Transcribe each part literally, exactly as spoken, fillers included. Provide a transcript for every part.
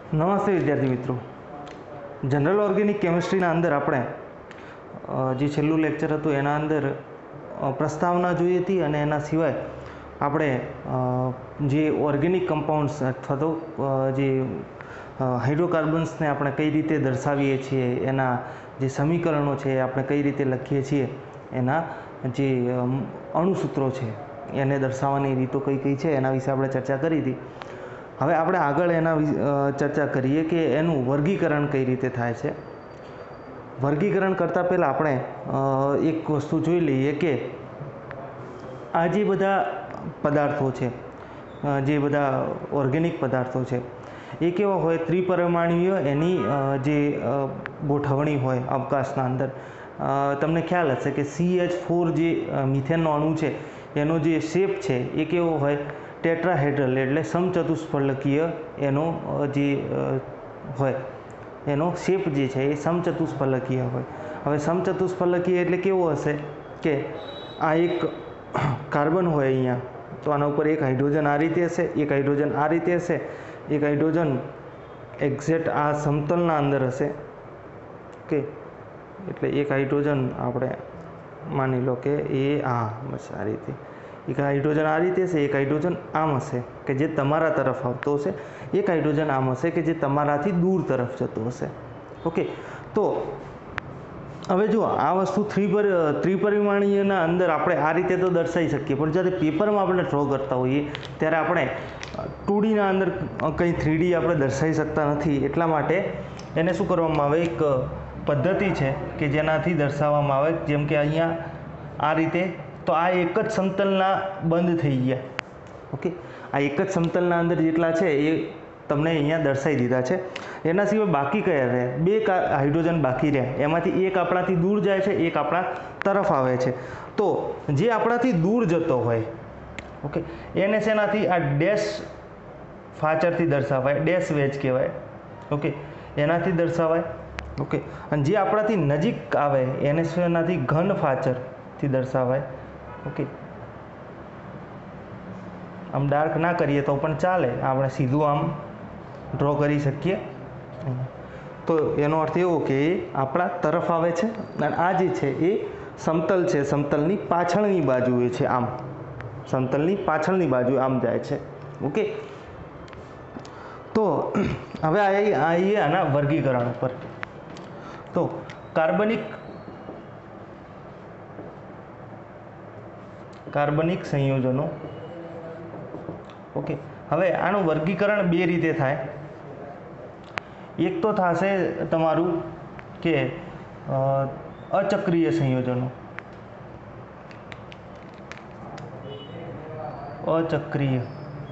નમસ્તે વિદ્યાર્થી મિત્રો, જનરલ ઓર્ગેનિક કેમિસ્ટ્રીના અંદર આપણે જે છેલ્લું લેક્ચર હતું એના અંદર પ્રસ્તાવના જોઈ હતી અને એના સિવાય આપણે જે ઓર્ગેનિક કમ્પાઉન્ડ્સ અથવા તો જે હાઇડ્રોકાર્બન્સને આપણે કઈ રીતે દર્શાવીએ છીએ, એના જે સમીકરણો છે એ આપણે કઈ રીતે લખીએ છીએ, એના જે અણુસૂત્રો છે એને દર્શાવવાની રીતો કઈ કઈ છે એના વિશે આપણે ચર્ચા કરી હતી. હવે આપણે આગળ એના ચર્ચા કરીએ કે એનું વર્ગીકરણ કઈ રીતે થાય છે. વર્ગીકરણ કરતાં પહેલાં આપણે એક વસ્તુ જોઈ લઈએ કે આ જે બધા પદાર્થો છે, જે બધા ઓર્ગેનિક પદાર્થો છે એ કેવા હોય, ત્રિપરિમાણીય એની જે ગોઠવણી હોય અવકાશના અંદર. તમને ખ્યાલ હશે કે સી એચ ફોર જે મિથેનનો અણુ છે એનો જે શેપ છે એ કેવો હોય, ટેટ્રાહેડ્રલ એટલે સમચતુષ્ફલકીય એનો જે હોય એનો શેપ જે છે એ સમચતુષ્ફલકીય હોય. હવે સમચતુષ્ફલકીય એટલે કેવો હશે કે આ એક કાર્બન હોય અહીંયા, તો આના ઉપર એક હાઇડ્રોજન આ રીતે હશે, એક હાઇડ્રોજન આ રીતે હશે, એક હાઇડ્રોજન એક્ઝેક્ટ આ સમતલના અંદર હશે. ઓકે, એટલે એક હાઇડ્રોજન આપણે માની લો કે એ આ બસ આ રીતે, એક હાઇડ્રોજન આ રીતે હશે, એક હાઇડ્રોજન આમ હશે કે જે તમારા તરફ આવતો હશે, એક હાઇડ્રોજન આમ હશે કે જે તમારાથી દૂર તરફ જતો હશે. ઓકે, તો હવે જો આ વસ્તુ ત્રિપર ત્રિપરિમાણીયના અંદર આપણે આ રીતે તો દર્શાવી શકીએ, પણ જ્યારે પેપરમાં આપણે ડ્રો કરતા હોઈએ ત્યારે આપણે ટુ ડીના અંદર કંઈ થ્રી ડી આપણે દર્શાવી શકતા નથી. એટલા માટે એને શું કરવામાં આવે, એક પદ્ધતિ છે કે જેનાથી દર્શાવવામાં આવે. જેમ કે અહીંયા આ રીતે, તો આ એક જ સમતલના બંધ થઈ ગયા. ઓકે, આ એક જ સમતલના અંદર જેટલા છે એ તમને અહીંયા દર્શાવી દીધા છે. એના સિવાય બાકી કયા રહે, બે હાઇડ્રોજન બાકી રહ્યા, એમાંથી એક આપણાથી દૂર જાય છે, એક આપણા તરફ આવે છે. તો જે આપણાથી દૂર જતો હોય, ઓકે, એને શેનાથી, આ ડેશ ફાચરથી દર્શાવાય, ડેશ વેજ કહેવાય. ઓકે, એનાથી દર્શાવાય. ઓકે, અને જે આપણાથી નજીક આવે એને શેનાથી, ઘન ફાચરથી દર્શાવાય. ઓકે, આમ ડાર્ક ના કરીએ તો પણ ચાલે, આપણે સીધું આમ ડ્રો કરી શકીએ. તો એનો અર્થ એવો કે એ આપણા તરફ આવે છે અને આ જે છે એ સમતલ છે, સમતલની પાછળની બાજુએ છે, આમ સમતલની પાછળની બાજુ આમ જાય છે. ઓકે, તો હવે આવીએ આના વર્ગીકરણ ઉપર. તો કાર્બનિક કાર્બનિક સંયોજનો. ઓકે, હવે આનું વર્ગીકરણ બે રીતે થાય. એક તો થશે તમારું કે અચક્રીય સંયોજનો, અચક્રીય,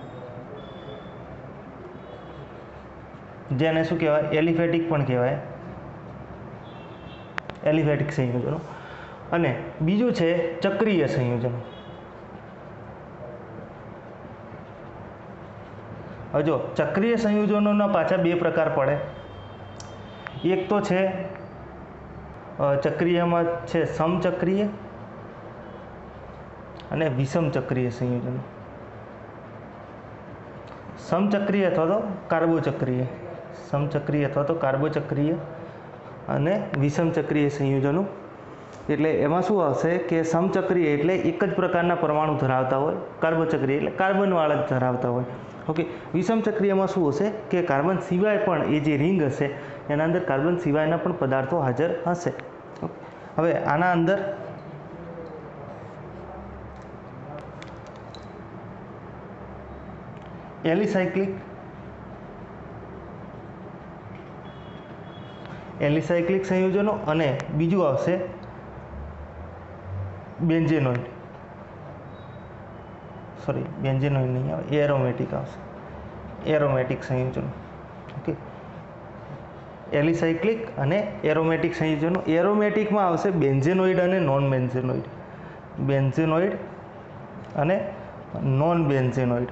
જેને શું કહેવાય, એલિફેટિક પણ કહેવાય, એલિફેટિક સંયોજનો. અને બીજું છે ચક્રીય સંયોજનો. હવે જો ચક્રીય સંયોજનોના પાછા બે પ્રકાર પડે. એક તો છે ચક્રીયમાં છે સમચક્રીય અને વિષમ ચક્રીય સંયોજનો. સમચક્રીય અથવા તો કાર્બોચક્રીય, સમચક્રીય અથવા તો કાર્બોચક્રીય અને વિષમ ચક્રીય સંયોજનો. એટલે એમાં શું આવશે કે સમચક્રીય એટલે એક જ પ્રકારના પરમાણુ ધરાવતા હોય, કાર્બોચક્રીય એટલે કાર્બનવાળા જ ધરાવતા હોય. ઓકે, વિષમ ચક્રીયમાં શું હશે કે કાર્બન સિવાય પણ એ જે રિંગ હશે એના અંદર કાર્બન સિવાયના પણ પદાર્થો હાજર હશે. હવે આના અંદર એલિસાયક્લિક એલિસાયક્લિક સંયોજનો અને બીજું આવશે બેન્ઝેનોઇડ, સોરી બેન્ઝેનોઇડ નહીં આવે, એરોમેટિક આવશે, એરોમેટિક સંયોજનો. ઓકે, એલિસાયક્લિક અને એરોમેટિક સંયોજનો. એરોમેટિકમાં આવશે બેન્ઝેનોઇડ અને નોન બેન્ઝેનોઇડ, બેન્ઝેનોઇડ અને નોન બેન્ઝેનોઇડ.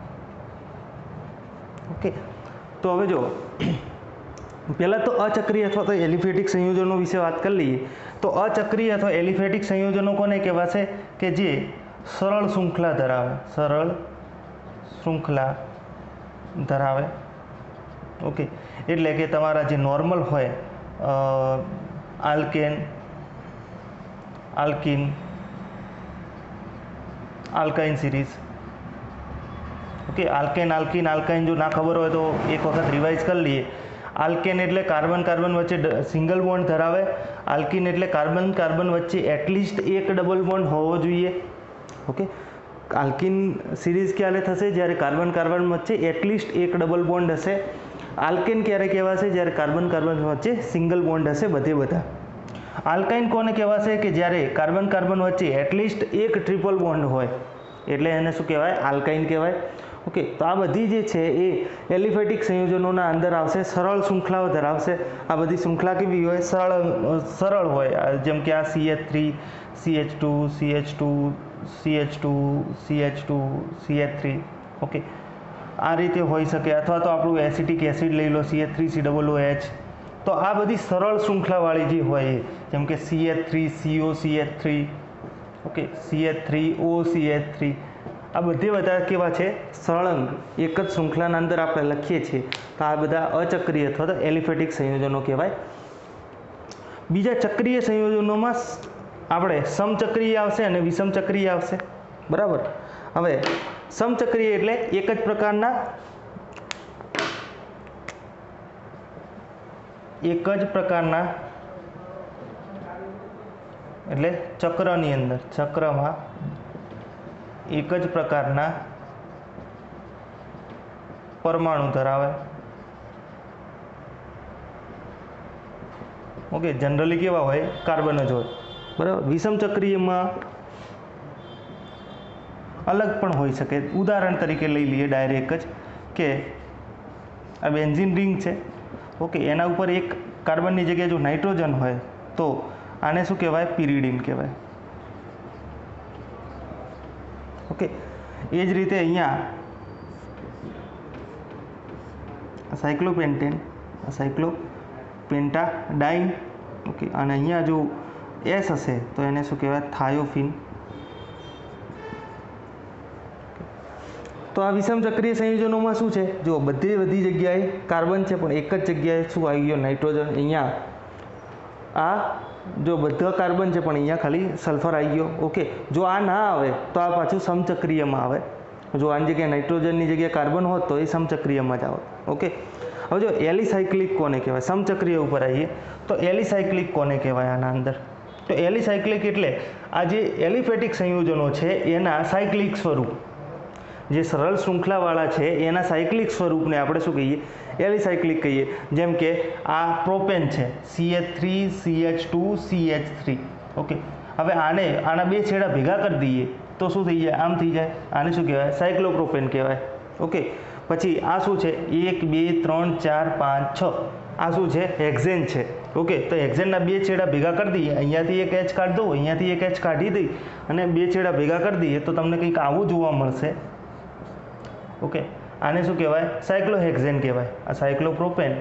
ઓકે, તો હવે જો પહેલાં તો અચક્રીય અથવા તો એલિફેટિક સંયોજનો વિશે વાત કરી લઈએ. તો અચક્રીય અથવા એલિફેટિક સંયોજનો કોને કહેવાશે કે જે સરળ શૃંખલા ધરાવે, સરળ શૃંખલા ધરાવે. ઓકે, એટલે કે તમારા જે નોર્મલ હોય alkane, alkene, alkyne series. Okay, alkane, alkene, alkyne જો ના ખબર હોય તો એક વખત રિવાઇઝ કરી લઈએ. આલ્કેન એટલે કાર્બન કાર્બન વચ્ચે સિંગલ બોન્ડ ધરાવે. આલ્કિન એટલે કાર્બન કાર્બન વચ્ચે એટલીસ્ટ એક ડબલ બોન્ડ હોવો જોઈએ. ઓકે, આલ્કિન સિરીઝ ક્યારે થશે? જ્યારે કાર્બન કાર્બન વચ્ચે એટલીસ્ટ એક ડબલ બોન્ડ હશે. આલ્કેન ક્યારે કહેવાશે? જ્યારે કાર્બન કાર્બન વચ્ચે સિંગલ બોન્ડ હશે બધે બધા. આલ્કાઇન કોને કહેવાશે? કે જ્યારે કાર્બન કાર્બન વચ્ચે એટલીસ્ટ એક ટ્રિપલ બોન્ડ હોય, એટલે એને શું કહેવાય? આલ્કાઇન કહેવાય. ઓકે, તો આ બધી જે છે એ એલિફેટિક સંયોજનોના અંદર આવશે, સરળ શૃંખલાઓ ધરાવશે. આ બધી શૃંખલા કેવી હોય? સરળ સરળ હોય. જેમ કે આ C H three, C H two, C H two, C H two, C H two, C H three. Okay, આ રીતે હોઈ શકે. અથવા તો આપણું એસિટિક એસિડ લઈ લો, C H three C double O H. તો આ બધી સરળ શૃંખલાવાળી જે હોય એ, જેમ કે C H three C O C H three, okay, C H three O C H three, આ બધે બધા કેવા છે? સળંગ એક જ શૃંખલાના અંદર આપણે લખીએ છીએ તો આ બધા અચક્રીય અથવા તો એલિફેટિક સંયોજનો કહેવાય. બીજા ચક્રીય સંયોજનોમાં આપણે સમચક્રીય આવશે અને વિષમચક્રીય આવશે. બરાબર. હવે સમચક્રીય એટલે એક જ પ્રકારના એક જ પ્રકારના એટલે ચક્રની અંદર ચક્રમાં એક જ પ્રકારના પરમાણુ ધરાવે. ઓકે, જનરલી કેવા હોય? કાર્બન જ હોય. બરાબર. વિષમચક્રીયમાં અલગ પણ હોઈ શકે. ઉદાહરણ તરીકે લઈ લઈએ ડાયરેક્ટ જ કે આ બેન્ઝીન રિંગ છે. ઓકે, એના ઉપર એક કાર્બનની જગ્યાએ જો નાઇટ્રોજન હોય તો આને શું કહેવાય? પિરિડીન કહેવાય. ઓકે, એ જ રીતે અહીંયા સાયક્લોપેન્ટેન, સાયક્લોપેન્ટાડાઇન. ઓકે, અને અહીંયા જો એસ હશે તો એને શું કહેવાય? થાયોફિન. તો આ વિષમચક્રીય સંયોજનોમાં શું છે? જો બધી બધી જગ્યાએ કાર્બન છે પણ એક જ જગ્યાએ શું આવી ગયો? નાઇટ્રોજન. અહીંયા આ જો બધા કાર્બન છે પણ અહીંયા ખાલી સલ્ફર આવી ગયો. ઓકે, જો આ ના આવે તો આ પાછું સમચક્રીયમાં આવે. જો આની જગ્યાએ નાઇટ્રોજનની જગ્યાએ કાર્બન હોત તો એ સમચક્રીયમાં જ આવે. ઓકે, હવે જો એલિસાયક્લિક કોને કહેવાય? સમચક્રીય ઉપર આવીએ તો એલિસાયક્લિક કોને કહેવાય આના અંદર? તો એલિસાયક્લિક એટલે આ જે એલિફેટિક સંયોજનો છે એના સાયક્લિક સ્વરૂપ, જે સરળ શૃંખલાવાળા છે એના સાયક્લિક સ્વરૂપને આપણે શું કહીએ? એલિસાયક્લિક કહીએ. જેમ કે આ પ્રોપેન છે, C H three C H two C H three. Okay, હવે આને આના બે છેડા ભેગા કરી દઈએ તો શું થઈ જાય? આમ થઈ જાય. આને શું કહેવાય? સાયક્લોપ્રોપેન કહેવાય. ઓકે, પછી આ શું છે? એક બે ત્રણ ચાર પાંચ છ. આ શું છે? હેક્ઝેન છે. ઓકે, તો હેક્ઝેનના બે છેડા ભેગા કરી દઈએ. અહીંયાથી એક એચ કાઢી દઉં, અહીંયાથી એક એચ કાઢી દઈ અને બે છેડા ભેગા કરી દઈએ તો તમને કંઈક આવું જોવા મળશે. ઓકે, આને શું કહેવાય? સાયક્લોહેક્ઝેન કહેવાય. આ સાયક્લોપ્રોપેન,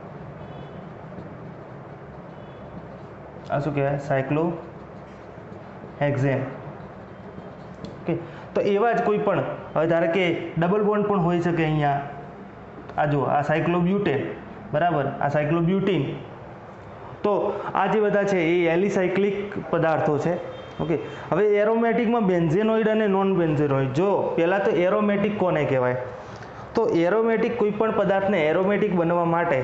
આ શું કહેવાય? સાયક્લોહેક્ઝેન. ઓકે, તો એવા જ કોઈ પણ, હવે ધારો કે ડબલ બોન્ડ પણ હોઈ શકે અહીંયા. આ જો આ સાયક્લોબ્યુટેન, બરાબર, આ સાયક્લોબ્યુટીન. તો આ જે બધા છે એ એલિસાયક્લિક પદાર્થો છે. ઓકે, હવે એરોમેટિકમાં બેન્ઝેનોઇડ અને નોન બેન્ઝેનોઇડ. જો પહેલાં તો એરોમેટિક કોને કહેવાય? તો એરોમેટિક કોઈ પણ પદાર્થને એરોમેટિક બનવા માટે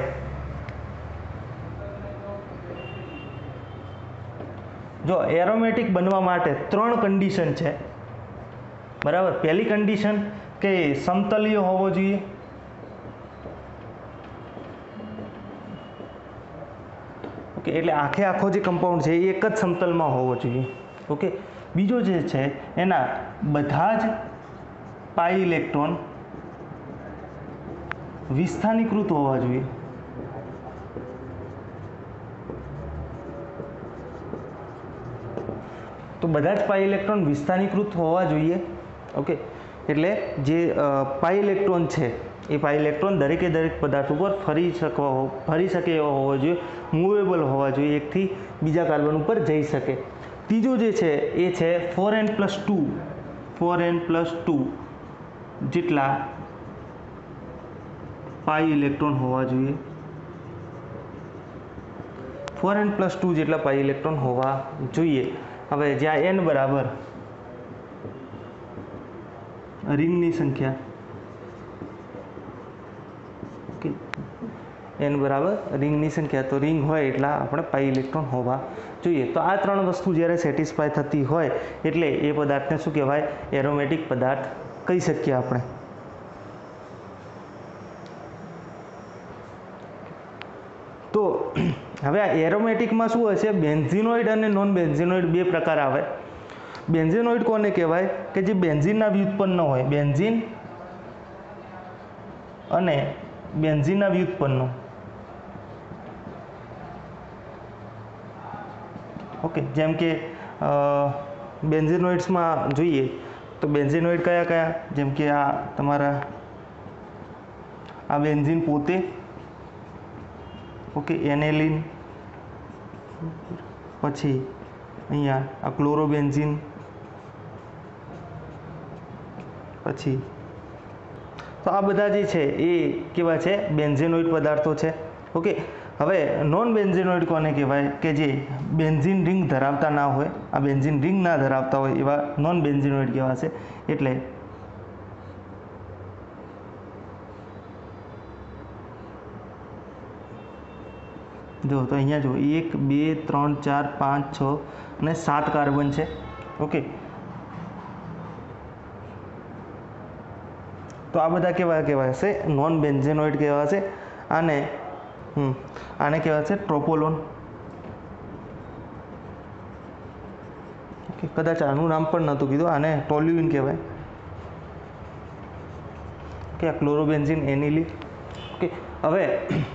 જો એરોમેટિક બનવા માટે ત્રણ કન્ડિશન છે. બરાબર. પહેલી કન્ડિશન કે સમતલીય હોવો જોઈએ. ઓકે, એટલે આખે આખો જે કમ્પાઉન્ડ છે એ એક જ સમતલમાં હોવો જોઈએ. ઓકે, બીજો જે છે એના બધા જ પાઈ ઇલેક્ટ્રોન વિસ્થાનીકૃત હોવા જોઈએ. તો બધા જ પાઈ ઇલેક્ટ્રોન વિસ્થાનીકૃત હોવા જોઈએ. ઓકે, એટલે જે પાઈ ઇલેક્ટ્રોન છે એ પાઈ ઇલેક્ટ્રોન દરેકે દરેક પદાર્થ ઉપર ફરી શકવા ફરી શકે એવો હોવો જોઈએ, મૂવેબલ હોવા જોઈએ, એકથી બીજા કાર્બન ઉપર જઈ શકે. ત્રીજો જે છે એ છે four N plus two four N plus two જેટલા પાઈ ઇલેક્ટ્રોન હોવા જોઈએ, ફોર એન પ્લસ ટુ જેટલા પાઈ ઇલેક્ટ્રોન હોવા જોઈએ. હવે જ્યાં એન બરાબર રિંગની સંખ્યા, ઓકે, એન બરાબર રિંગની સંખ્યા, તો રિંગ હોય એટલા આપણે પાઈ ઇલેક્ટ્રોન હોવા જોઈએ. તો આ ત્રણ વસ્તુ જ્યારે સેટિસ્ફાય થતી હોય એટલે એ પદાર્થને શું કહેવાય? એરોમેટિક પદાર્થ કહી શકીએ આપણે. તો હવે આ એરોમેટિકમાં શું હોય છે? બેન્ઝિનોઇડ અને નોન બેન્ઝિનોઇડ બે પ્રકાર આવે. બેન્ઝિનોઇડ કોને કહેવાય? કે જે બેન્ઝિનના વ્યુત્પન્ન હોય, બેન્ઝિન અને બેન્ઝિનના વ્યુત્પન્નો, ઓકે. જેમ કે બેન્ઝિનોઇડ્સમાં જોઈએ તો બેન્ઝિનોઇડ કયા કયા? જેમ કે આ તમારા આ બેન્ઝિન પોતે, ઓકે, એનેલિન, પછી અહીંયા આ ક્લોરોબેન્ઝિન, પછી તો આ બધા જે છે એ કેવા છે? બેન્ઝિનોઇડ પદાર્થો છે, ઓકે. હવે નોન બેન્ઝિનોઇડ કોને કહેવાય? કે જે બેન્ઝિન રિંગ ધરાવતા ના હોય, આ બેન્ઝિન રિંગ ના ધરાવતા હોય એવા નોન બેન્ઝિનોઇડ કહેવાશે. એટલે જો તો અહીંયા જો એક બે ત્રણ ચાર પાંચ છ અને સાત કાર્બન છે, ઓકે. તો આ બધા કેવા કહેવાશે? નોન બેન્ઝિનોઇડ કહેવાશે. આને હમ આને કહેવાશે ટ્રોપોલોન, ઓકે. કદાચ આનું નામ પણ નહોતું કીધું, આને ટોલ્યુઇન કહેવાય, ઓકે. આ ક્લોરોબેન્ઝિન, એનિલિન, ઓકે. હવે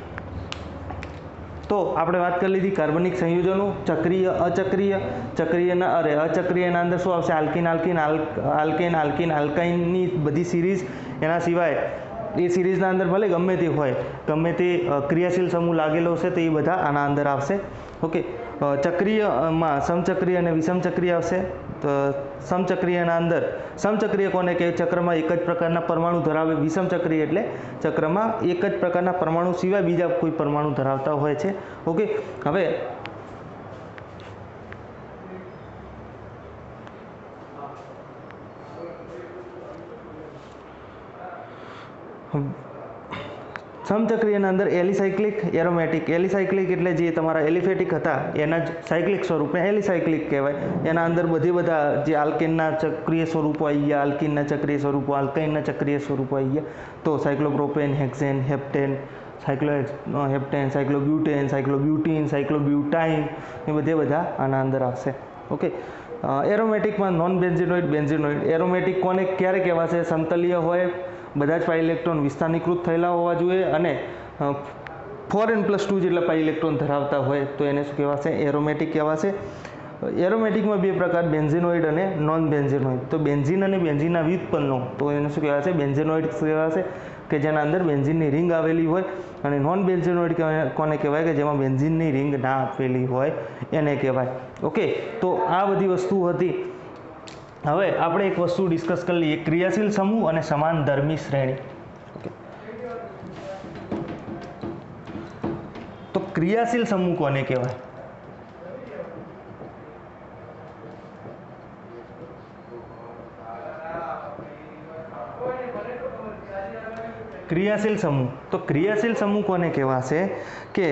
તો આપણે વાત કરી લીધી કાર્બનિક સંયોજનો, ચક્રીય, અચક્રીય. ચક્રીયના અરે અચક્રીયના અંદર શું આવશે? આલ્કિન, આલ્કિન, આલ્કેન, આલ્કિન, આલ્કાઇનની બધી સિરીઝ. એના સિવાય એ સિરીઝના અંદર ભલે ગમે તે હોય, ગમે તે ક્રિયાશીલ સમૂહ લાગેલો હશે તો એ બધા આના અંદર આવશે, ઓકે. ચક્રીયમાં સમચક્રીય અને વિષમચક્રીય આવશે. તો સમચક્રીયના અંદર સમચક્રીય કોને કે ચક્રમાં એક જ પ્રકારના પરમાણુ ધરાવે, વિષમચક્રીય એટલે ચક્રમાં એક જ પ્રકારના પરમાણુ સિવાય બીજા કોઈ પરમાણુ ધરાવતા હોય છે, ઓકે. હવે સમચક્રીયના અંદર એલિસાયક્લિક, એરોમેટિક. એલિસાયક્લિક એટલે જે તમારા એલિફેટિક હતા એના જ સાયક્લિક સ્વરૂપને એલિસાયક્લિક કહેવાય. એના અંદર બધી બધા જે આલ્કેનના ચક્રીય સ્વરૂપો આવી ગયા, આલ્કિનના ચક્રીય સ્વરૂપો, આલ્કાઇનના ચક્રીય સ્વરૂપો આવી ગયા. તો cyclopropane, hexane, heptane, cyclo heptane, cyclobutane, cyclobutene, cyclobutyne, એ બધે બધા આના અંદર આવશે, ઓકે. એરોમેટિકમાં નોન બેન્ઝિનોઇડ, બેન્ઝિનોઇડ. એરોમેટિક કોને ક્યારે કહેવાશે? સમતલીય હોય, બધા જ પાઈ ઇલેક્ટ્રોન વિસ્થાનીકૃત થયેલા હોવા જોઈએ અને ફોર એન પ્લસ ટુ જેટલા પાઈ ઇલેક્ટ્રોન ધરાવતા હોય તો એને શું કહેવાશે? એરોમેટિક કહેવાશે. એરોમેટિકમાં બે પ્રકાર, બેન્ઝિનોઇડ અને નોન બેન્ઝિનોઇડ. તો બેન્ઝિન અને બેન્ઝિનના વ્યુત્પન્નો, તો એને શું કહેવાશે? બેન્ઝિનોઇડ કહેવાશે, કે જેના અંદર બેન્ઝિનની રિંગ આવેલી હોય. અને નોન બેન્ઝિનોઇડ કોને કહેવાય? કે જેમાં બેન્ઝિનની રિંગ ના આપેલી હોય એને કહેવાય, ઓકે. તો આ બધી વસ્તુ હતી. હવે આપણે એક વસ્તુ ડિસ્કસ કરી લઈએ, ક્રિયાશીલ સમૂહ અને સમાન ધર્મી શ્રેણી, ઓકે. તો ક્રિયાશીલ સમૂહ કોને કહેવાય? ક્રિયાશીલ સમૂહ. તો ક્રિયાશીલ સમૂહ કોને કહેવાશે? કે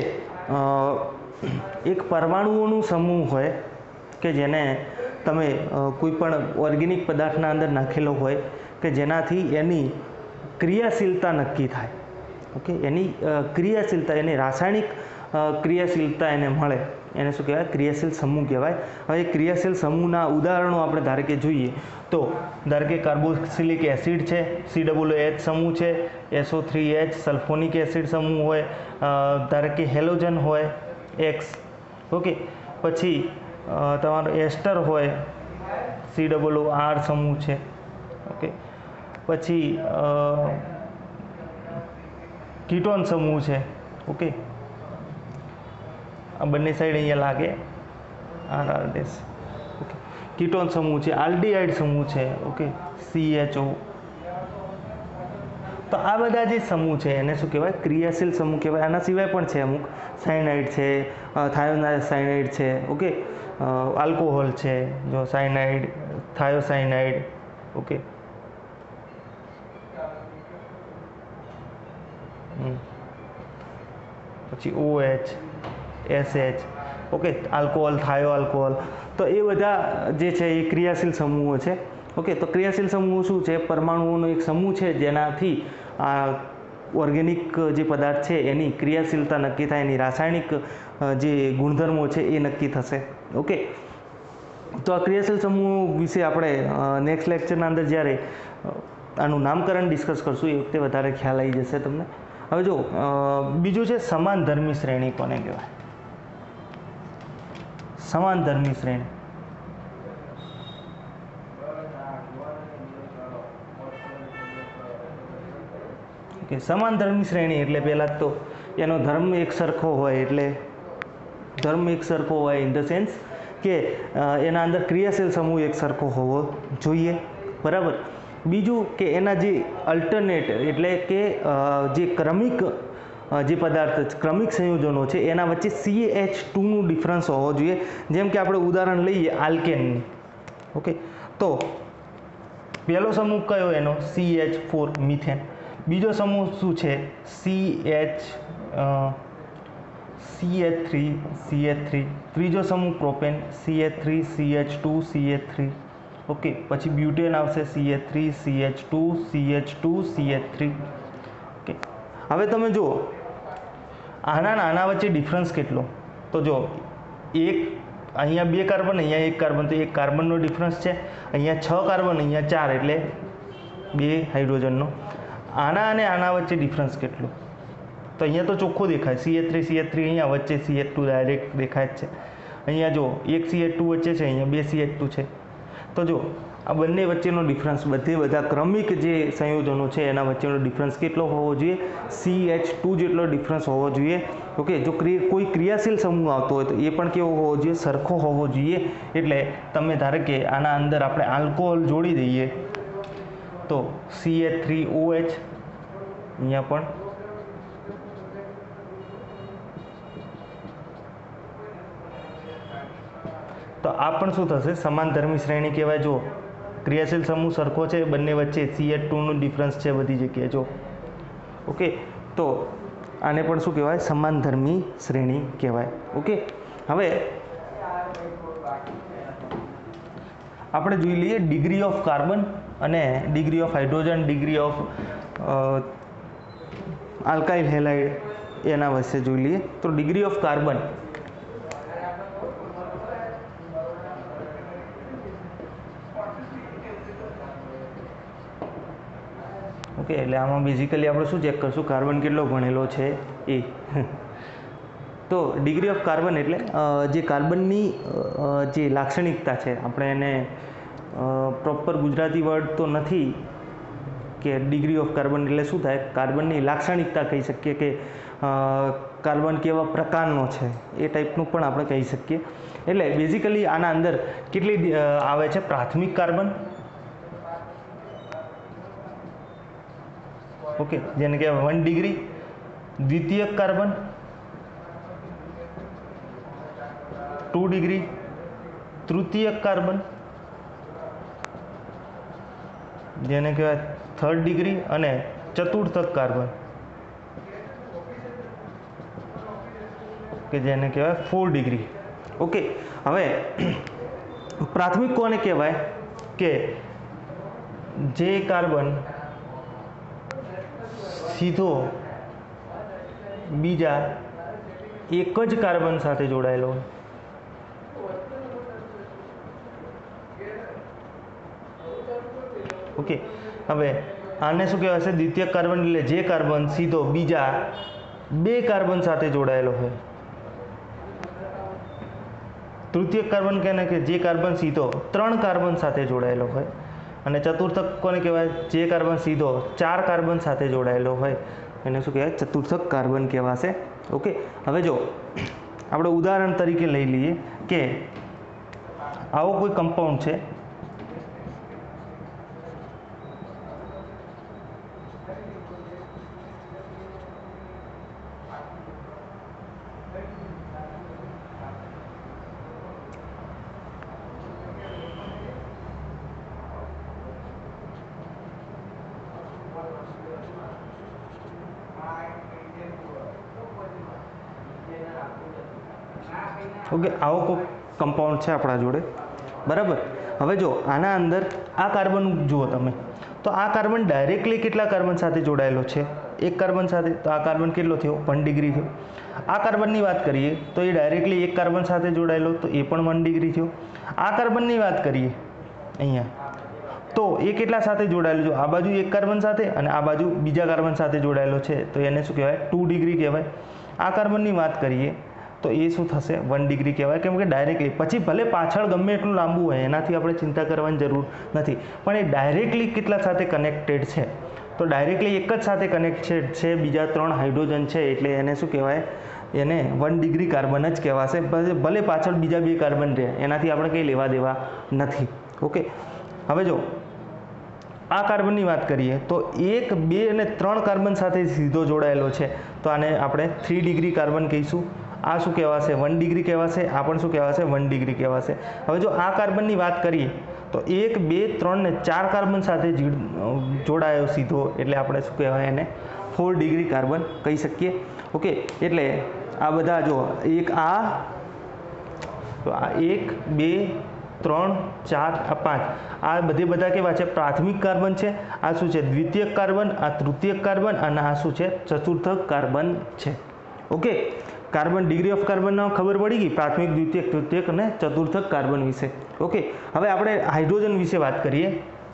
એક પરમાણુઓનું સમૂહ હોય કે જેને તમે કોઈ પણ ઓર્ગેનિક પદાર્થના અંદર નાખેલો હોય કે જેનાથી એની ક્રિયાશીલતા નક્કી થાય, ઓકે. એની ક્રિયાશીલતા, એની રાસાયણિક ક્રિયાશીલતા એને મળે, એને શું કહેવાય? ક્રિયાશીલ સમૂહ કહેવાય. હવે ક્રિયાશીલ સમૂહના ઉદાહરણો આપણે ધારો કે જોઈએ તો ધારો કે કાર્બોક્સિલિક એસિડ છે, સી ડબલ એચ સમૂહ છે, S O three H, sulphonic acid સમૂહ હોય, ધારો કે હેલોજન હોય એક્સ, ઓકે. પછી તમારો એસ્ટર હોય, સી ડબલ ઓ આર સમૂહ છે, ઓકે. પછી કીટોન સમૂહ છે, ઓકે. આ બંને સાઈડ અહીંયા લાગે R R dash, okay. Ketone સમૂહ છે, આલ્ડીહાઇડ સમૂહ છે, ઓકે, સી એચ ઓ. તો તો આ બધા જે સમૂહ છે એને શું કહેવાય? ક્રિયાશીલ સમૂહ કહેવાય. આના સિવાય પણ છે અમુક, સાયનાઇડ છે, થાયોસાયનાઇડ છે, ઓકે, આલ્કોહોલ છે, જો સાયનાઇડ, થાયોસાયનાઇડ, ઓકે, પછી O H, S H, okay, alcohol, thio alcohol. તો એ બધા જે છે એ ક્રિયાશીલ સમૂહો છે. ઓકે, તો ક્રિયાશીલ સમૂહ શું છે? પરમાણુઓનો એક સમૂહ છે જેનાથી આ ઓર્ગેનિક જે પદાર્થ છે એની ક્રિયાશીલતા નક્કી થાય, એની રાસાયણિક જે ગુણધર્મો છે એ નક્કી થશે. ઓકે, તો આ ક્રિયાશીલ સમૂહ વિશે આપણે નેક્સ્ટ લેક્ચરના અંદર જ્યારે આનું નામકરણ ડિસ્કસ કરશું એ વખતે વધારે ખ્યાલ આવી જશે તમને. હવે જો બીજું છે સમાનધર્મી શ્રેણી કોને કહેવાય? સમાનધર્મી શ્રેણી. કે સમાનધર્મી શ્રેણી એટલે પહેલાં તો એનો ધર્મ એક સરખો હોય, એટલે ધર્મ એક સરખો હોય ઇન ધ સેન્સ કે એના અંદર ક્રિયાશીલ સમૂહ એક સરખો હોવો જોઈએ, બરાબર. બીજું કે એના જે અલ્ટરનેટ એટલે કે જે ક્રમિક જે પદાર્થ ક્રમિક સંયોજનો છે એના વચ્ચે સી એચ ટુનું ડિફરન્સ હોવો જોઈએ. જેમ કે આપણે ઉદાહરણ લઈએ આલ્કેનની. ઓકે, તો પહેલો સમૂહ કયો એનો? C H four, methane. બીજો સમૂહ શું છે? C H C H three, C H three. ત્રીજો સમૂહ propane, C H three, C H two, C H three. Okay, પછી બ્યુટેન આવશે, C H three, C H two, C H two, C H three. Okay, હવે તમે જુઓ આના આના વચ્ચે ડિફરન્સ કેટલો? તો જો એક અહીંયા બે કાર્બન, અહીંયા એક કાર્બન, તો એક કાર્બનનો ડિફરન્સ છે. અહીંયા છ કાર્બન, અહીંયા ચાર, એટલે બે હાઇડ્રોજનનો. આના અને આના વચ્ચે ડિફરન્સ કેટલો? તો અહીંયા તો ચોખ્ખો દેખાય, C H three, C H three, અહીંયા વચ્ચે સી એચ ટુ ડાયરેક્ટ દેખાય જ છે. અહીંયા જો એક સી એચ ટુ વચ્ચે છે, અહીંયા બે સી એચ ટુ છે. તો જો આ બંને વચ્ચેનો ડિફરન્સ, બધે બધા ક્રમિક જે સંયોજનો છે એના વચ્ચેનો ડિફરન્સ કેટલો હોવો જોઈએ? સી એચ ટુ જેટલો ડિફરન્સ હોવો જોઈએ. ઓકે, જો કોઈ ક્રિયાશીલ સમૂહ આવતો હોય તો એ પણ કેવો હોવો જોઈએ? સરખો હોવો જોઈએ. એટલે તમે ધારો કે આના અંદર આપણે આલ્કોહોલ જોડી દઈએ તો C H three O H, અહીંયા પણ તો આ પણ શું થશે? સમાનધર્મી શ્રેણી કહેવાય. જો ક્રિયાશીલ સમૂહ સરખો છે, બંને વચ્ચે સી એચ ટુનું ડિફરન્સ છે બધી જગ્યાએ, જો. ઓકે, તો આને પણ શું કહેવાય? સમાનધર્મી શ્રેણી કહેવાય. ઓકે, હવે આપણે જોઈ લઈએ ડિગ્રી ઓફ કાર્બન અને degree of hydrogen, degree of alkyl halide, એના વિશે જોઈ લઈએ. તો ડિગ્રી ઓફ કાર્બન, ઓકે, એટલે આમાં બેઝિકલી આપણે શું ચેક કરશું? કાર્બન કેટલો ભણેલો છે એ. તો ડિગ્રી ઓફ કાર્બન એટલે જે કાર્બનની જે લાક્ષણિકતા છે, આપણે એને પ્રોપર ગુજરાતી વર્ડ તો નથી કે ડિગ્રી ઓફ કાર્બન એટલે શું થાય? કાર્બનની લાક્ષણિકતા કહી શકીએ કે કાર્બન કેવા પ્રકારનો છે એ ટાઈપનું પણ આપણે કહી શકીએ. એટલે બેઝિકલી આના અંદર કેટલી આવે છે? પ્રાથમિક કાર્બન, ઓકે, જેને કહેવાય વન ડિગ્રી. દ્વિતીયક કાર્બન ટુ ડિગ્રી. તૃતીયક કાર્બન જેને કહેવાય થર્ડ ડિગ્રી. અને ચતુર્થક કાર્બન કે જેને કહેવાય ફોર ડિગ્રી. ઓકે, હવે પ્રાથમિક કોને કહેવાય? કે જે કાર્બન સીધો બીજા એક જ કાર્બન સાથે જોડાયેલો હોય. ઓકે, હવે આને શું કહેવાય છે? દ્વિતીયક કાર્બન એટલે જે કાર્બન સીધો બીજા બે કાર્બન સાથે જોડાયેલો હોય. તૃતીયક કાર્બન કહે કે જે કાર્બન સીધો ત્રણ કાર્બન સાથે જોડાયેલો હોય. અને ચતુર્થક કોને કહેવાય? જે કાર્બન સીધો ચાર કાર્બન સાથે જોડાયેલો હોય એને શું કહેવાય? ચતુર્થક કાર્બન કહેવાશે. ઓકે, હવે જો આપણે ઉદાહરણ તરીકે લઈ લઈએ કે આવો કોઈ કમ્પાઉન્ડ છે, ઓકે, આવો કોઈ કમ્પાઉન્ડ છે આપણા જોડે, બરાબર. હવે જો આના અંદર આ કાર્બન જુઓ તમે, તો આ કાર્બન ડાયરેક્ટલી કેટલા કાર્બન સાથે જોડાયેલો છે? એક કાર્બન સાથે. તો આ કાર્બન કેટલો થયો? વન ડિગ્રી થયો. આ કાર્બનની વાત કરીએ તો એ ડાયરેક્ટલી એક કાર્બન સાથે જોડાયેલો, તો એ પણ વન ડિગ્રી થયો. આ કાર્બનની વાત કરીએ અહીંયા, તો એ કેટલા સાથે જોડાયેલો છે? આ બાજુ એક કાર્બન સાથે અને આ બાજુ બીજા કાર્બન સાથે જોડાયેલો છે, તો એને શું કહેવાય? ટુ ડિગ્રી કહેવાય. આ કાર્બનની વાત કરીએ તો એ શું થશે? વન ડિગ્રી કહેવાય, કેમ કે ડાયરેક્ટલી, પછી ભલે પાછળ ગમે એટલું લાંબુ હોય એનાથી આપણે ચિંતા કરવાની જરૂર નથી, પણ એ ડાયરેક્ટલી કેટલા સાથે કનેક્ટેડ છે? તો ડાયરેક્ટલી એક જ સાથે કનેક્ટેડ છે, બીજા ત્રણ હાઇડ્રોજન છે, એટલે એને શું કહેવાય? એને વન ડિગ્રી કાર્બન જ કહેવાશે. ભલે પાછળ બીજા બે કાર્બન રહે, એનાથી આપણે કંઈ લેવા દેવા નથી. ઓકે, હવે જો આ કાર્બનની વાત કરીએ તો એક, બે અને ત્રણ કાર્બન સાથે સીધો જોડાયેલો છે, તો આને આપણે થ્રી ડિગ્રી કાર્બન કહીશું. આ શું કહેવાશે? વન ડિગ્રી કહેવાશે. આ પણ શું કહેવાશે? વન ડિગ્રી કહેવાશે. હવે જો આ કાર્બનની વાત કરીએ તો એક, બે, ત્રણ ને ચાર કાર્બન સાથે જોડાયો સીધો, એટલે આપણે શું કહેવાય? એને ફોર ડિગ્રી કાર્બન કહી શકીએ. ઓકે, એટલે આ બધા જો એક, આ તો આ એક, બે, ત્રણ, ચાર, આ પાંચ, આ બધે બધા કેવા છે? પ્રાથમિક કાર્બન છે. આ શું છે? દ્વિતીયક કાર્બન. આ તૃતીયક કાર્બન અને આ શું છે? ચતુર્થક કાર્બન છે. Okay, carbon degree of carbon ખબર પડી ગઈ, પ્રાથમિક, દ્વિતીયક, તૃતીયક અને ચતુર્થક કાર્બન વિશે. ઓકે, હવે આપણે હાઇડ્રોજન વિશે વાત કરીએ.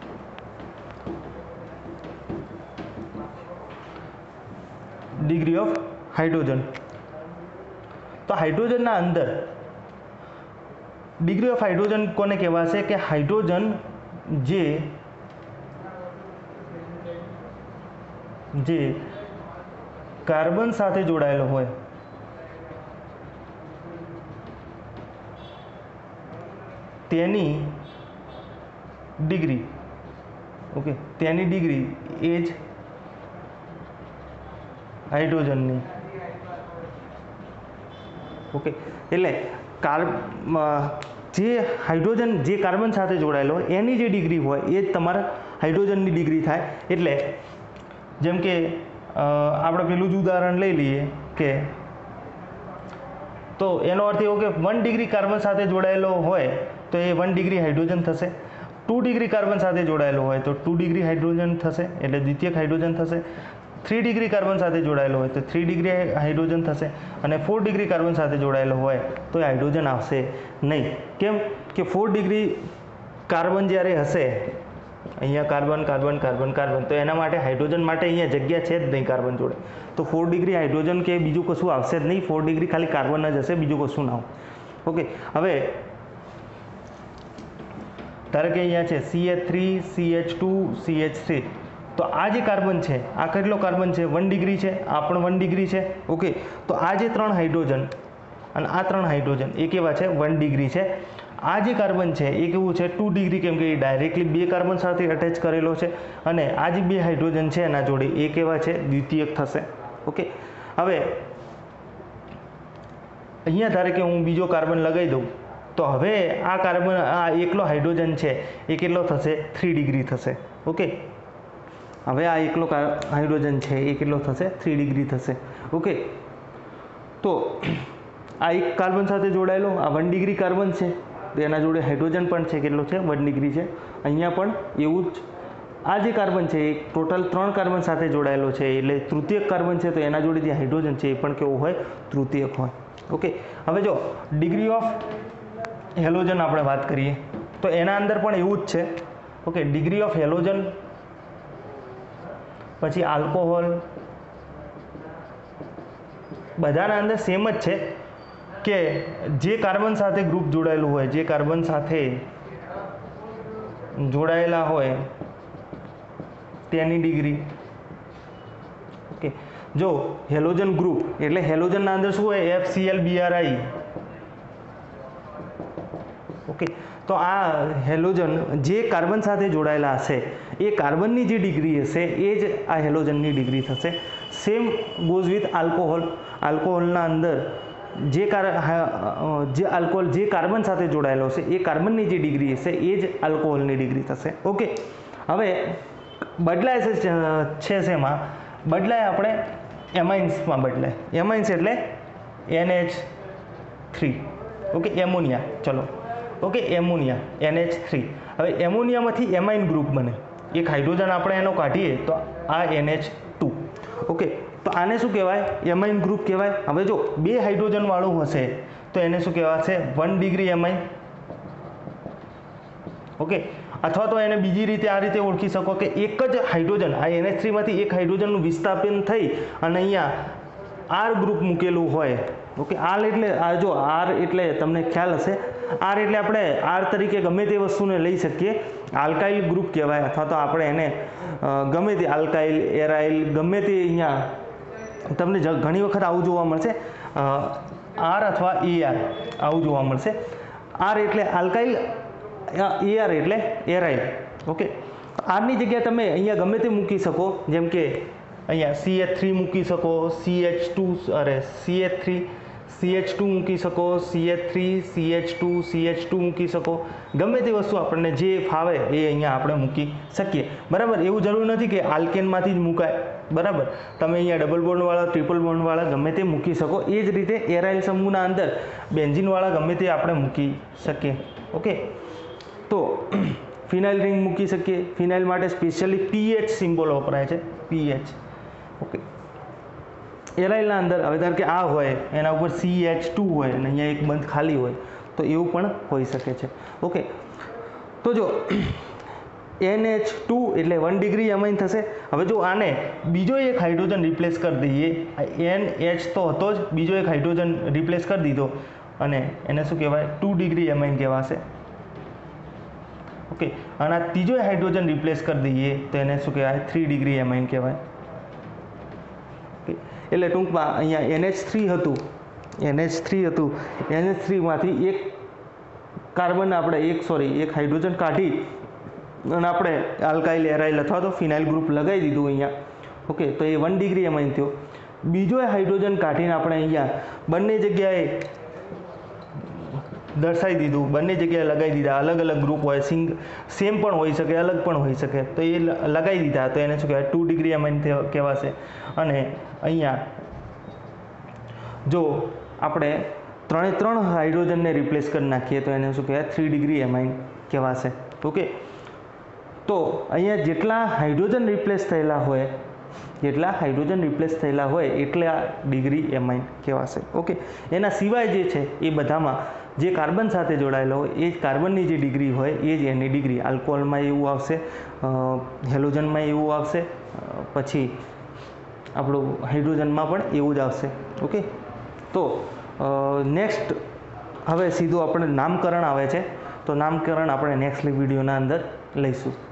Degree of hydrogen. તો હાઇડ્રોજનના અંદર ડિગ્રી ઓફ હાઇડ્રોજન કોને કહેવાશે? કે હાઇડ્રોજન જે જે કાર્બન સાથે જોડાયેલો હોય, તેની ડિગ્રી, ઓકે, તેની ડિગ્રી એ જ હાઇડ્રોજનની. ઓકે, એટલે કાર જે હાઇડ્રોજન જે કાર્બન સાથે જોડાયેલો હોય એની જે ડિગ્રી હોય એ જ તમારા હાઇડ્રોજનની ડિગ્રી થાય. એટલે જેમ કે આપણે પેલું જ ઉદાહરણ લઈ લઈએ કે, તો એનો અર્થ એવો કે વન ડિગ્રી કાર્બન સાથે જોડાયેલો હોય તો એ વન ડિગ્રી હાઇડ્રોજન થશે. ટુ ડિગ્રી કાર્બન સાથે જોડાયેલો હોય તો ટુ ડિગ્રી હાઇડ્રોજન થશે, એટલે દ્વિતીયક હાઇડ્રોજન થશે. થ્રી ડિગ્રી કાર્બન સાથે જોડાયેલો હોય તો થ્રી ડિગ્રી હાઇડ્રોજન થશે, અને ફોર ડિગ્રી કાર્બન સાથે જોડાયેલો હોય તો એ હાઇડ્રોજન આવશે નહીં. કેમ કે ફોર ડિગ્રી કાર્બન જ્યારે હશે, અહીંયા કાર્બન કાર્બન કાર્બન કાર્બન, તો એના માટે હાઇડ્રોજન માટે અહીંયા જગ્યા છે જ નહીં કાર્બન જોડે, તો ફોર ડિગ્રી હાઇડ્રોજન કે બીજું કશું આવશે જ નહીં. ફોર ડિગ્રી ખાલી કાર્બન જ હશે, બીજું કશું ના હોય. ઓકે, હવે ધારો કે અહીંયા છે C H three, C H two, C H three, તો આ જે કાર્બન છે, આ કેટલો કાર્બન છે? વન ડિગ્રી છે. આ પણ વન ડિગ્રી છે. ઓકે, તો આ જે ત્રણ હાઇડ્રોજન અને આ ત્રણ હાઇડ્રોજન એ કેવા છે? વન ડિગ્રી છે. આ જે કાર્બન છે એ કેવું છે? ટુ ડિગ્રી, કેમ કે એ ડાયરેક્ટલી બે કાર્બન સાથે અટેચ કરેલો છે, અને આ જે બે હાઇડ્રોજન છે એના જોડે એ કેવા છે? દ્વિતીયક થશે. ઓકે, હવે અહીંયા ધારે કે હું બીજો કાર્બન લગાવી દઉં, તો હવે આ કાર્બન, આ એકલો હાઇડ્રોજન છે એ કેટલો થશે? થ્રી ડિગ્રી થશે. ઓકે, હવે આ એકલો હાઇડ્રોજન છે એ કેટલો થશે? થ્રી ડિગ્રી થશે. ઓકે, તો આ એક કાર્બન સાથે જોડાયેલો આ વન ડિગ્રી કાર્બન છે, તો એના જોડે હાઇડ્રોજન પણ છે, કેટલો છે? વન ડિગ્રી છે. અહીંયા પણ એવું જ આ જે કાર્બન છે એ ટોટલ ત્રણ કાર્બન સાથે જોડાયેલો છે, એટલે તૃતીયક કાર્બન છે, તો એના જોડે જે હાઇડ્રોજન છે એ પણ કેવું હોય? તૃતીયક હોય. ઓકે, હવે જો ડિગ્રી ઓફ હેલોજન આપણે વાત કરીએ તો એના અંદર પણ એવું જ છે. ઓકે, ડિગ્રી ઓફ હેલોજન, પછી આલ્કોહોલ, બધાના અંદર સેમ જ છે કે જે કાર્બન સાથે ગ્રુપ જોડાયેલું હોય, જે કાર્બન સાથે જોડાયેલા હોય તેની ડિગ્રી. ઓકે, જો હેલોજન ગ્રુપ એટલે હેલોજનના અંદર શું હોય? F C L B R I. Okay, તો આ હેલોજન જે કાર્બન સાથે જોડાયેલા હશે એ કાર્બનની જે ડિગ્રી હશે એ જ આ હેલોજનની ડિગ્રી થશે. Same goes with alcohol. આલ્કોહોલના અંદર જે કાર જે આલ્કોહોલ જે કાર્બન સાથે જોડાયેલો હશે એ કાર્બનની જે ડિગ્રી હશે એ જ આલ્કોહોલની ડિગ્રી થશે. ઓકે, હવે બદલાય છે શેમાં? બદલાય આપણે એમાઇન્સમાં બદલાય. એમાઇન્સ એટલે N H three. Okay ammonia, ચલો okay ammonia N H three. હવે એમોનિયામાંથી એમાઇન ગ્રુપ બને, એક હાઇડ્રોજન આપણે એનો કાઢીએ તો આ એન એચ ટુ. ઓકે તો આને શું કહેવાય? એમાઇન ગ્રુપ કહેવાય. હવે જો બે હાઇડ્રોજન વાળું હશે તો એને શું કહેવાશે? One degree amine. ઓકે અથવા તો એને બીજી રીતે આ રીતે ઓળખી શકો કે એક જ હાઇડ્રોજન આ એન એચ થ્રીમાંથી એક હાઇડ્રોજનનું વિસ્થાપન થઈ અને અહીંયા આર ગ્રુપ મૂકેલું હોય. ઓકે આર એટલે આ જો આર એટલે તમને ખ્યાલ હશે, આર એટલે આપણે આર તરીકે ગમે તે વસ્તુને લઈ શકીએ. આલ્કાઇલ ગ્રુપ કહેવાય અથવા તો આપણે એને ગમે તે આલ્કાઇલ એરાઇલ ગમે તે અહીંયા તમને ઘણી વખત આવું જોવા મળશે, આર અથવા એ આર આવું જોવા મળશે. આર એટલે આલ્કાઇલ, એ આર એટલે એરાઇલ. ઓકે આરની જગ્યાએ તમે અહીંયા ગમે તે મૂકી શકો, જેમ કે અહીંયા સી એચ થ્રી મૂકી શકો, સી એચ ટુ અરે C H three C H two મૂકી શકો, C H three C H two C H two મૂકી શકો. ગમે તે વસ્તુ આપણને જે ફાવે એ અહીંયા આપણે મૂકી શકીએ. બરાબર, એવું જરૂર નથી કે આલ્કેનમાંથી જ મુકાય. બરાબર, તમે અહીંયા ડબલ બોન્ડવાળા ટ્રિપલ બોન્ડવાળા ગમે તે મૂકી શકો. એ જ રીતે એરાઇલ સમૂહના અંદર બેન્ઝિનવાળા ગમે તે આપણે મૂકી શકીએ. ઓકે તો ફિનાઇલ રિંગ મૂકી શકીએ. ફિનાઇલ માટે સ્પેશિયલી પીએચ સિમ્બોલ વપરાય છે, પીએચ. ઓકે એરાઇલના અંદર હવે ધારો કે આ હોય એના ઉપર સી એચ ટુ હોય અને અહીંયા એક બંધ ખાલી હોય તો એવું પણ હોઈ શકે છે. ઓકે તો જો એન એચ ટુ એટલે વન ડિગ્રી એમાઇન થશે. હવે જો આને બીજો એક હાઇડ્રોજન રિપ્લેસ કરી દઈએ, એન એચ તો હતો જ, બીજો એક હાઇડ્રોજન રિપ્લેસ કરી દીધો અને એને શું કહેવાય? ટુ ડિગ્રી એમાઇન કહેવાશે. ઓકે અને આ ત્રીજો હાઇડ્રોજન રિપ્લેસ કરી દઈએ તો એને શું કહેવાય? થ્રી ડિગ્રી એમાઇન કહેવાય. ઓકે એટલે ટૂંકમાં અહીંયા એન એચ થ્રી હતું, એન એચ થ્રી હતું એન એચ થ્રીમાંથી એક કાર્બન આપણે એક સોરી એક હાઇડ્રોજન કાઢી અને આપણે આલ્કાઇલ એરાઇલ અથવા તો ફિનાઇલ ગ્રુપ લગાવી દીધું અહીંયા. ઓકે તો એ વન ડિગ્રી એમાઇન થયો. બીજો હાઇડ્રોજન કાઢીને આપણે અહીંયા બંને જગ્યાએ દર્શાવી દીધું, બંને જગ્યાએ લગાવી દીધા. અલગ અલગ ગ્રુપ હોય, સિંગ સેમ પણ હોઈ શકે, અલગ પણ હોઈ શકે, તો એ લગાવી દીધા તો એને શું કહેવાય? ટુ ડિગ્રી એમાઇન કહેવાશે. અને અહીંયા જો આપણે ત્રણે ત્રણ હાઇડ્રોજનને રિપ્લેસ કરી નાખીએ તો એને શું કહેવાય? થ્રી ડિગ્રી એમાઇન કહેવાશે. ઓકે તો અહીંયા જેટલા હાઇડ્રોજન રિપ્લેસ થયેલા હોય જેટલા હાઇડ્રોજન રિપ્લેસ થયેલા હોય એટલા ડિગ્રી એમાઇન કહેવાશે. ઓકે એના સિવાય જે છે એ બધામાં જે કાર્બન સાથે જોડાયેલો હોય એ જ કાર્બનની જે ડિગ્રી હોય એ જ એની ડિગ્રી. આલ્કોહોલમાં એવું આવશે, હેલોજનમાં એવું આવશે, પછી આપણું હાઇડ્રોજનમાં પણ એવું જ આવશે. ઓકે તો નેક્સ્ટ હવે સીધું આપણે નામકરણ આવે છે, તો નામકરણ આપણે નેક્સ્ટ વિડીયોના અંદર લઈશું.